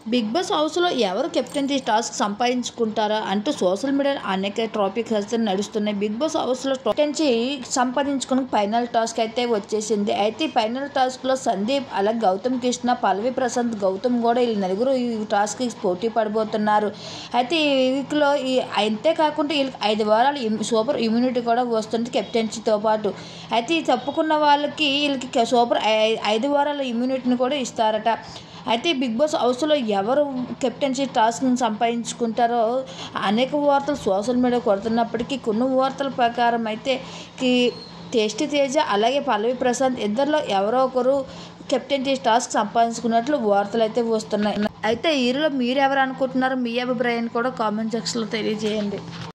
Big Boss హౌస్లో ఎవరు captaincy task సంపాదించుకుంటారా అంటూ సోషల్ మీడియాలో అనేక టాపిక్స్ అయితే నడుస్తున్నాయి. బిగ్ బాస్ హౌస్లో కెప్టెన్సీ సంపాదించుకుని ఫైనల్ టాస్క్ అయితే వచ్చేసింది. అయితే ఫైనల్ టాస్క్లో సందీప్, అలాగే గౌతమ్ కృష్ణ, పల్లవి ప్రశాంత్, గౌతమ్ కూడా వీళ్ళు నలుగురు ఈ టాస్క్కి పోటీ పడబోతున్నారు. అయితే ఈ వీక్లో అంతేకాకుండా వీళ్ళకి 5 వారాలు సూపర్ ఇమ్యూనిటీ కూడా వస్తుంది కెప్టెన్సీతో పాటు. అయితే ఈ తప్పుకున్న వాళ్ళకి వీళ్ళకి సూపర్ 5 వారాల ఇమ్యూనిటీని కూడా ఇస్తారట. అయితే బిగ్ బాస్ హౌస్లో ఎవరు కెప్టెన్సీ టాస్క్ని సంపాదించుకుంటారో అనేక వార్తలు సోషల్ మీడియా కొడుతున్నప్పటికీ కొన్ని వార్తల ప్రకారం అయితే టేస్టీ తేజ అలాగే పల్లవి ప్రశాంత్ ఇద్దరిలో ఎవరో ఒకరు కెప్టెన్సీ టాస్క్ సంపాదించుకున్నట్లు వార్తలు అయితే వస్తున్నాయి. అయితే వీరిలో మీరు ఎవరు అనుకుంటున్నారో మీ అభిప్రాయాన్ని కూడా కామెంట్ సెక్షన్లో తెలియజేయండి.